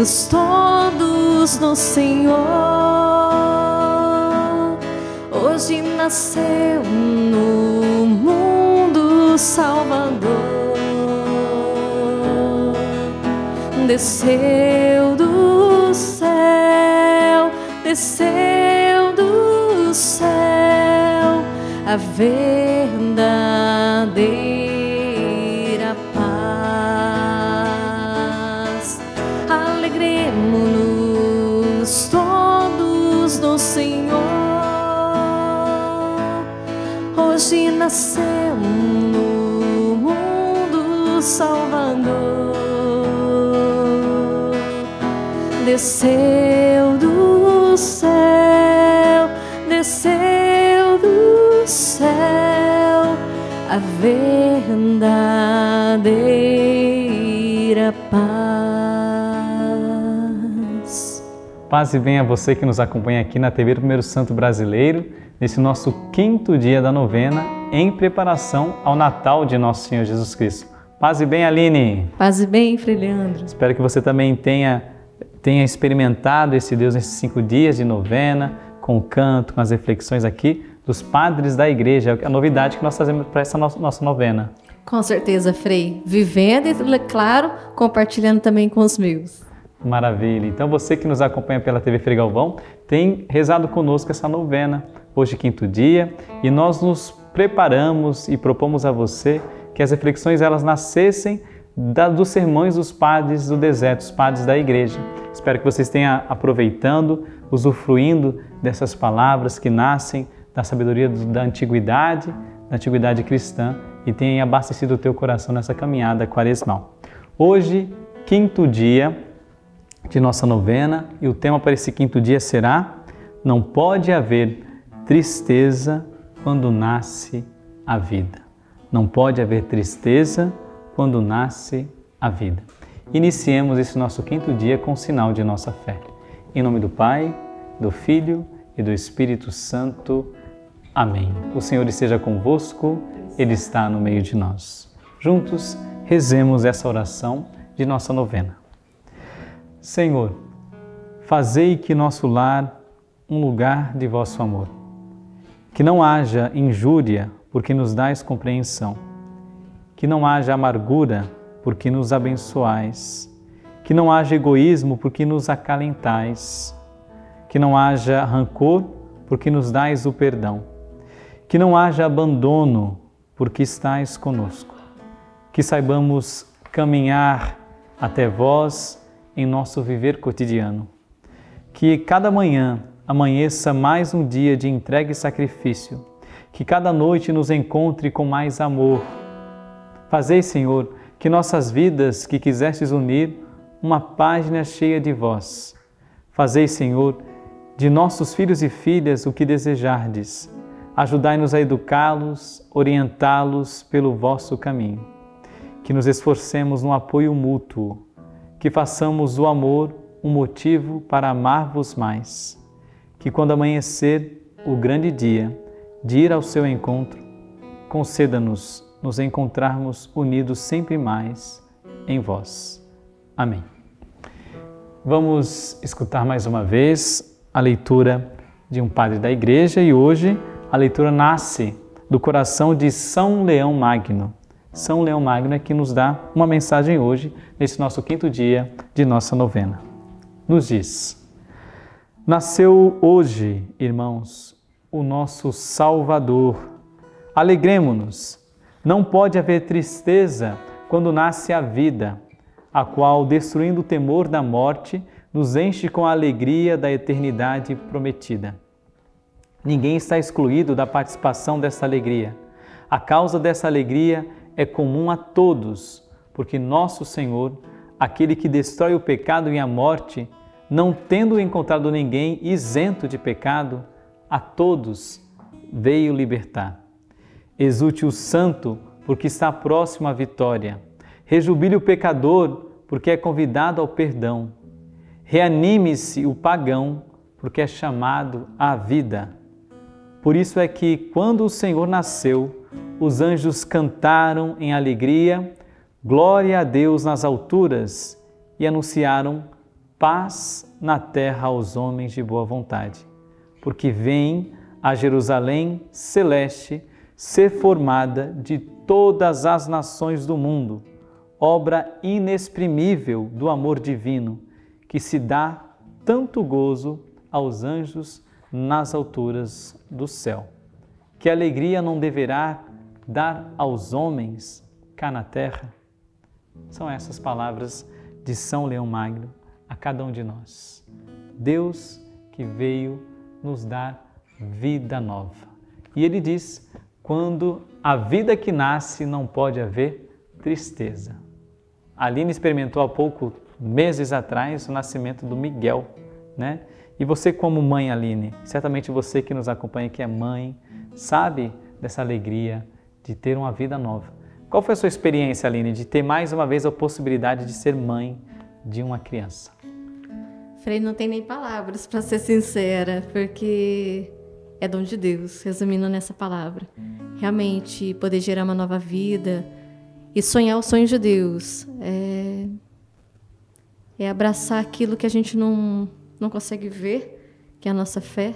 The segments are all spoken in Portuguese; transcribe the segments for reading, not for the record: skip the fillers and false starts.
todos no Senhor. Hoje nasceu no mundo Salvador, desceu do céu, desceu do céu, a verdadeira paz. Alegremo-nos todos no Senhor. Hoje nasceu no mundo Salvador, desceu do céu, desceu do céu, a verdadeira paz. Paz e bem a você que nos acompanha aqui na TV Primeiro Santo Brasileiro, nesse nosso 5º dia da novena, em preparação ao Natal de Nosso Senhor Jesus Cristo. Paz e bem, Aline. Paz e bem, Frei Leandro. Espero que você também tenha experimentado esse Deus nesses 5 dias de novena, com o canto, com as reflexões aqui dos padres da igreja, a novidade que nós fazemos para essa nossa novena. Com certeza, Frei. Vivendo e, claro, compartilhando também com os meus. Maravilha. Então você que nos acompanha pela TV Frei Galvão tem rezado conosco essa novena, hoje 5º dia, e nós nos preparamos e propomos a você que as reflexões elas nascessem dos sermões dos padres do deserto, os padres da igreja. Espero que vocês tenham aproveitando, usufruindo dessas palavras que nascem da sabedoria da antiguidade cristã e tenham abastecido o teu coração nessa caminhada quaresmal. Hoje, 5º dia de nossa novena, e o tema para esse 5º dia será: não pode haver tristeza quando nasce a vida. Não pode haver tristeza quando nasce a vida. Iniciemos esse nosso 5º dia com o sinal de nossa fé. Em nome do Pai, do Filho e do Espírito Santo. Amém. O Senhor esteja convosco, Ele está no meio de nós. Juntos, rezemos essa oração de nossa novena. Senhor, fazei que nosso lar um lugar de vosso amor. Que não haja injúria, porque nos dais compreensão. Que não haja amargura, porque nos abençoais. Que não haja egoísmo, porque nos acalentais. Que não haja rancor, porque nos dais o perdão. Que não haja abandono, porque estais conosco. Que saibamos caminhar até vós em nosso viver cotidiano. Que cada manhã amanheça mais um dia de entrega e sacrifício. Que cada noite nos encontre com mais amor. Fazei, Senhor, que nossas vidas que quisestes unir uma página cheia de vós. Fazei, Senhor, de nossos filhos e filhas o que desejardes. Ajudai-nos a educá-los, orientá-los pelo vosso caminho. Que nos esforcemos no apoio mútuo, que façamos do amor um motivo para amar-vos mais. Que quando amanhecer o grande dia de ir ao seu encontro, conceda-nos nos encontrarmos unidos sempre mais em vós. Amém. Vamos escutar mais uma vez a leitura de um padre da igreja e hoje a leitura nasce do coração de São Leão Magno. São Leão Magno é que nos dá uma mensagem hoje, nesse nosso 5º dia de nossa novena. Nos diz: nasceu hoje, irmãos, o nosso Salvador. Alegremo-nos. Não pode haver tristeza quando nasce a vida, a qual, destruindo o temor da morte, nos enche com a alegria da eternidade prometida. Ninguém está excluído da participação dessa alegria. A causa dessa alegria é comum a todos, porque nosso Senhor, aquele que destrói o pecado e a morte, não tendo encontrado ninguém isento de pecado, a todos veio libertar. Exulte o santo, porque está próximo à vitória. Rejubile o pecador, porque é convidado ao perdão. Reanime-se o pagão, porque é chamado à vida. Por isso é que, quando o Senhor nasceu, os anjos cantaram em alegria, glória a Deus nas alturas, e anunciaram paz na terra aos homens de boa vontade, porque vem a Jerusalém celeste ser formada de todas as nações do mundo, obra inexprimível do amor divino, que se dá tanto gozo aos anjos nas alturas do céu. Que alegria não deverá dar aos homens cá na terra? São essas palavras de São Leão Magno a cada um de nós. Deus que veio nos dar vida nova. E ele diz, quando a vida que nasce não pode haver tristeza. A Aline experimentou há pouco, meses atrás, o nascimento do Miguel, né? E você como mãe, Aline, certamente você que nos acompanha, que é mãe, sabe dessa alegria de ter uma vida nova. Qual foi a sua experiência, Aline, de ter mais uma vez a possibilidade de ser mãe de uma criança? Frei, não tem nem palavras, para ser sincera, porque é dom de Deus, resumindo nessa palavra. Realmente, poder gerar uma nova vida e sonhar os sonhos de Deus é abraçar aquilo que a gente não consegue ver, que é a nossa fé.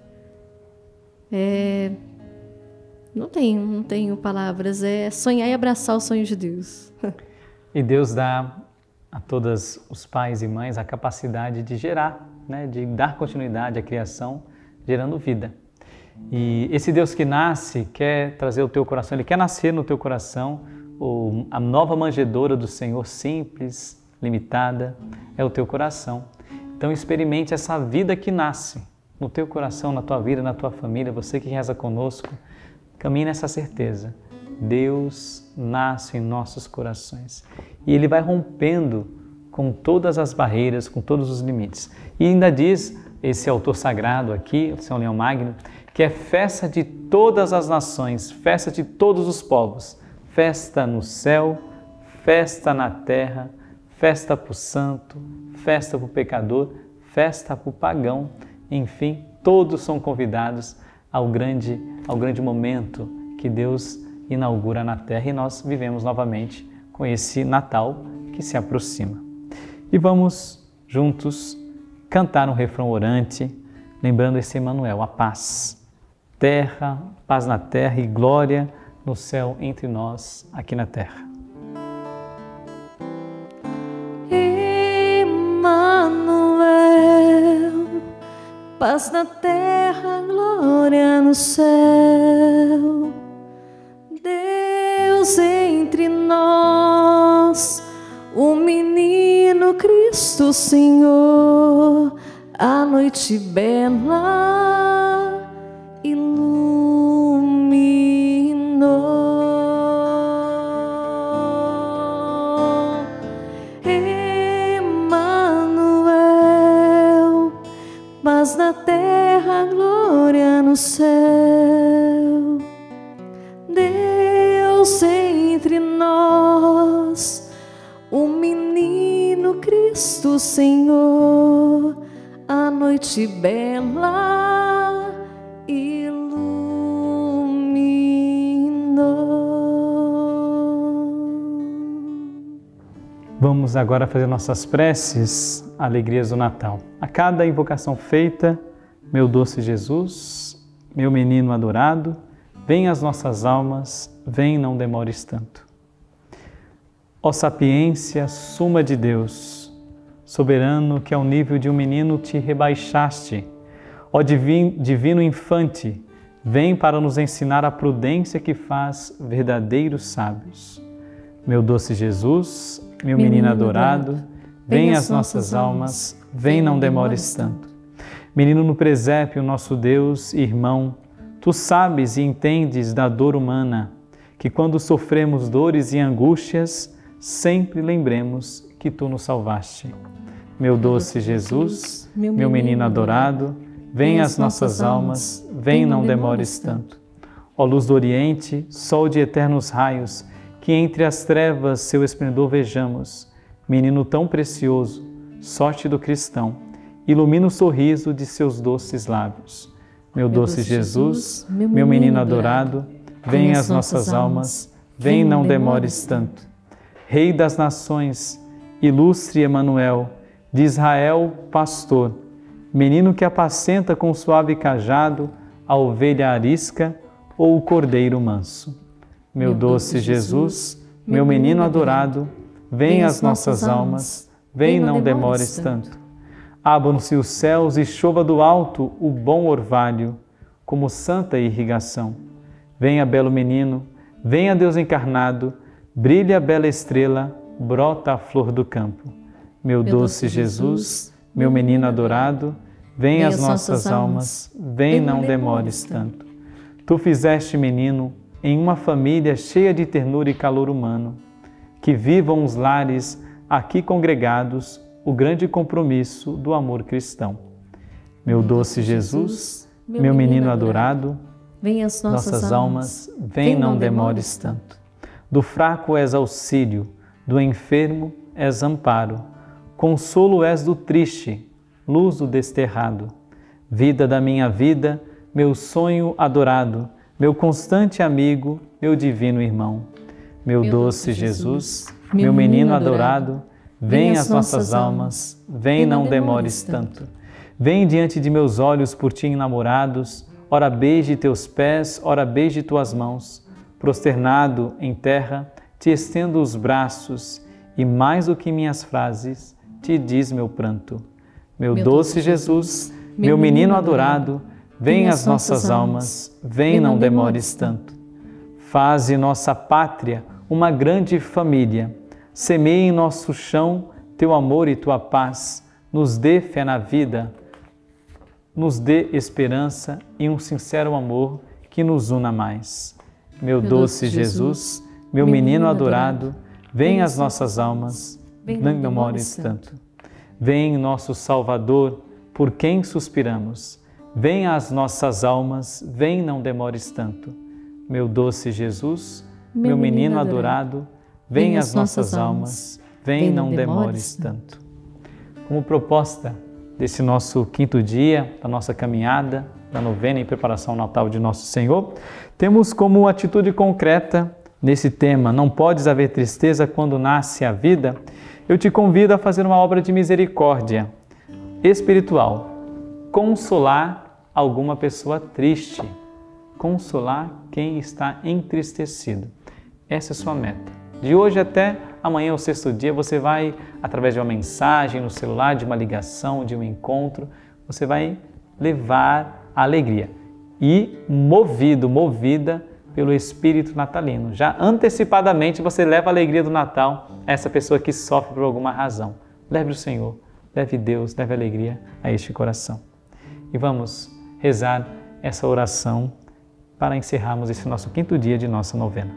Não tenho palavras, é sonhar e abraçar os sonhos de Deus. E Deus dá a todos os pais e mães a capacidade de gerar, né, de dar continuidade à criação, gerando vida. E esse Deus que nasce quer trazer o teu coração, Ele quer nascer no teu coração, a nova manjedoura do Senhor, simples, limitada, é o teu coração. Então experimente essa vida que nasce no teu coração, na tua vida, na tua família, você que reza conosco, caminhe nessa certeza. Deus nasce em nossos corações e Ele vai rompendo com todas as barreiras, com todos os limites. E ainda diz esse autor sagrado aqui, São Leão Magno, que é festa de todas as nações, festa de todos os povos, festa no céu, festa na terra, festa para o santo, festa para o pecador, festa para o pagão, enfim, todos são convidados ao grande momento que Deus inaugura na terra e nós vivemos novamente com esse Natal que se aproxima. E vamos juntos cantar um refrão orante, lembrando esse Emmanuel, a paz. Terra, paz na terra e glória no céu entre nós aqui na terra. Emmanuel, paz na terra, glória no céu. Deus entre nós, o menino Cristo Senhor, a noite bela iluminou. Emmanuel, paz na terra, glória no céu. Deus entre nós, o menino Cristo Senhor, a noite bela iluminou. Vamos agora fazer nossas preces, alegrias do Natal. A cada invocação feita, meu doce Jesus, meu menino adorado, vem às nossas almas, vem, não demores tanto. Ó sapiência, suma de Deus, soberano que ao nível de um menino te rebaixaste, ó divino infante, vem para nos ensinar a prudência que faz verdadeiros sábios. Meu doce Jesus, meu menino adorado, vem às nossas almas, vem, não demores tanto. Menino no presépio, nosso Deus, irmão, tu sabes e entendes da dor humana, que quando sofremos dores e angústias, sempre lembremos que tu nos salvaste. Meu doce Jesus, meu menino adorado, vem às nossas almas, vem, não demores tanto. Ó luz do Oriente, sol de eternos raios, que entre as trevas seu esplendor vejamos, menino tão precioso, sorte do cristão, ilumina o sorriso de seus doces lábios. Meu doce Jesus, meu menino adorado, vem às nossas almas, vem, não demores tanto. Rei das nações, ilustre Emmanuel, de Israel, pastor, menino que apacenta com suave cajado a ovelha arisca ou o cordeiro manso. Meu doce Jesus, meu menino adorado, vem às nossas almas, vem, não demores tanto. Abram-se os céus e chova do alto o bom orvalho, como santa irrigação. Venha, belo menino, venha Deus encarnado, brilha a bela estrela, brota a flor do campo. Meu doce Jesus, meu menino adorado, vem às nossas almas, vem, não demores tanto. Tu fizeste, menino, em uma família cheia de ternura e calor humano, que vivam os lares aqui congregados o grande compromisso do amor cristão. Meu doce Jesus, meu menino adorado, vem às nossas almas, vem, não demores tanto. Do fraco és auxílio, do enfermo és amparo, consolo és do triste, luz do desterrado. Vida da minha vida, meu sonho adorado, meu constante amigo, meu divino irmão. Meu doce Jesus, meu menino adorado, vem às nossas almas, vem, não demores tanto. Vem diante de meus olhos por ti enamorados, ora beije teus pés, ora beije tuas mãos. Prosternado em terra, te estendo os braços, e mais do que minhas frases, te diz meu pranto. Meu doce Jesus, meu menino adorado, vem às nossas almas, vem, não demores tanto. Faze nossa pátria uma grande família, semeie em nosso chão teu amor e tua paz, nos dê fé na vida, nos dê esperança e um sincero amor que nos una mais. Meu doce Jesus, meu menino adorado, vem às nossas almas, não demores tanto. Vem, nosso Salvador, por quem suspiramos. Vem às nossas almas, vem, não demores tanto. Meu doce Jesus, meu menino adorado, vem às nossas almas, vem, não demores tanto. Como proposta desse nosso quinto dia, da nossa caminhada, da novena em preparação ao Natal de Nosso Senhor, temos como atitude concreta nesse tema, não podes haver tristeza quando nasce a vida, eu te convido a fazer uma obra de misericórdia espiritual, consolar alguma pessoa triste, consolar quem está entristecido. Essa é a sua meta. De hoje até amanhã, o sexto dia, você vai, através de uma mensagem no celular, de uma ligação, de um encontro, você vai levar a alegria. E movida pelo Espírito natalino. Já antecipadamente você leva a alegria do Natal a essa pessoa que sofre por alguma razão. Leve o Senhor, leve Deus, leve alegria a este coração. E vamos rezar essa oração para encerrarmos esse nosso quinto dia de nossa novena.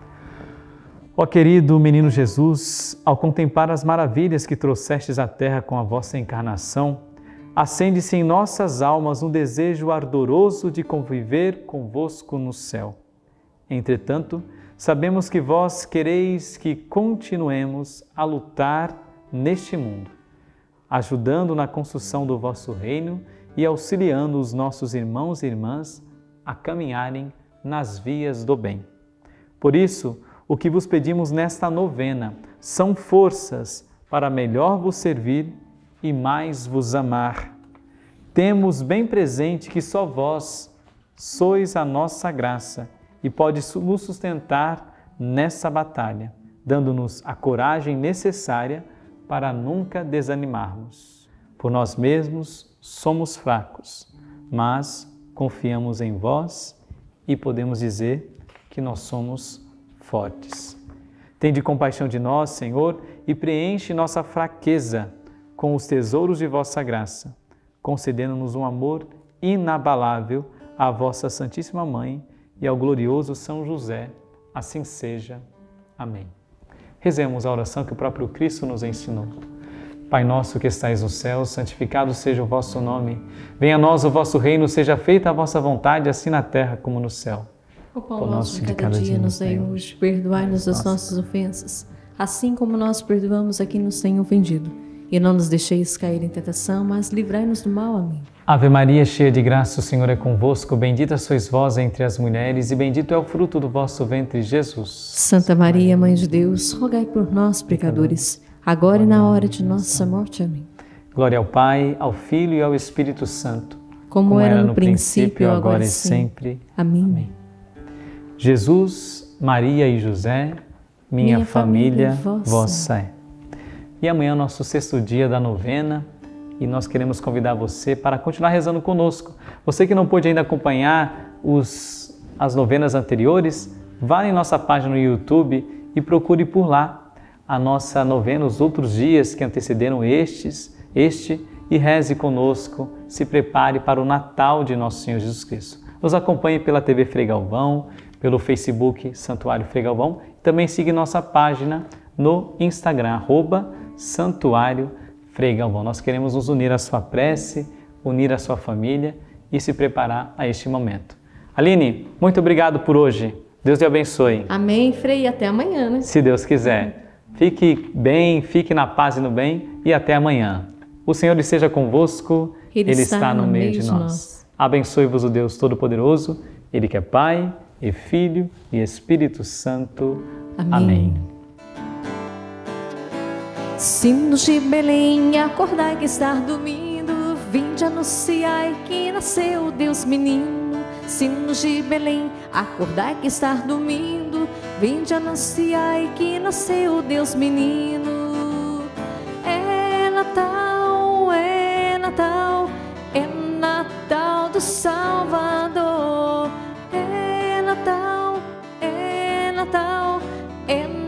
Ó querido menino Jesus, ao contemplar as maravilhas que trouxestes à terra com a vossa encarnação, acende-se em nossas almas um desejo ardoroso de conviver convosco no céu. Entretanto, sabemos que vós quereis que continuemos a lutar neste mundo, ajudando na construção do vosso reino e auxiliando os nossos irmãos e irmãs a caminharem nas vias do bem. Por isso, o que vos pedimos nesta novena são forças para melhor vos servir e mais vos amar. Temos bem presente que só vós sois a nossa graça e pode nos sustentar nessa batalha, dando-nos a coragem necessária para nunca desanimarmos. Por nós mesmos somos fracos, mas confiamos em vós e podemos dizer que nós somos fortes. Tende compaixão de nós, Senhor, e preenche nossa fraqueza com os tesouros de vossa graça, concedendo-nos um amor inabalável à vossa Santíssima Mãe e ao glorioso São José. Assim seja. Amém. Rezemos a oração que o próprio Cristo nos ensinou. Pai nosso que estais no céu, santificado seja o vosso nome. Venha a nós o vosso reino, seja feita a vossa vontade, assim na terra como no céu. O pão nosso de cada dia nos dai hoje. Perdoai-nos as nossas ofensas, assim como nós perdoamos a quem nos tem ofendido. E não nos deixeis cair em tentação, mas livrai-nos do mal. Amém. Ave Maria, cheia de graça, o Senhor é convosco. Bendita sois vós entre as mulheres e bendito é o fruto do vosso ventre, Jesus. Santa Maria, Mãe de Deus, rogai por nós, pecadores, agora e na hora de nossa morte. Amém. Glória ao Pai, ao Filho e ao Espírito Santo, como era no princípio, agora e sempre. Amém. Amém. Jesus, Maria e José, minha família, vossa é. E amanhã é o nosso 6º dia da novena e nós queremos convidar você para continuar rezando conosco. Você que não pôde ainda acompanhar as novenas anteriores, vá em nossa página no YouTube e procure por lá a nossa novena, os outros dias que antecederam este, e reze conosco, se prepare para o Natal de Nosso Senhor Jesus Cristo. Nos acompanhe pela TV Frei Galvão, pelo Facebook Santuário Frei Galvão, também siga nossa página no Instagram, @Santuário Frei Galvão. Nós queremos nos unir à sua prece, unir a sua família e se preparar a este momento. Aline, muito obrigado por hoje. Deus te abençoe. Amém, Frei, e até amanhã, né? Se Deus quiser. Fique bem, fique na paz e no bem e até amanhã. O Senhor esteja convosco, Ele está no meio de nós. Abençoe-vos o Deus Todo-Poderoso, Ele que é Pai e Filho e Espírito Santo. Amém. Sinos de Belém, acordai que está dormindo, vinde anunciai que nasceu Deus menino. Sinos de Belém, acordai que está dormindo, vinde anunciai que nasceu Deus menino. É Natal, é Natal, é Natal do Salvador. É Natal, é Natal, é Natal.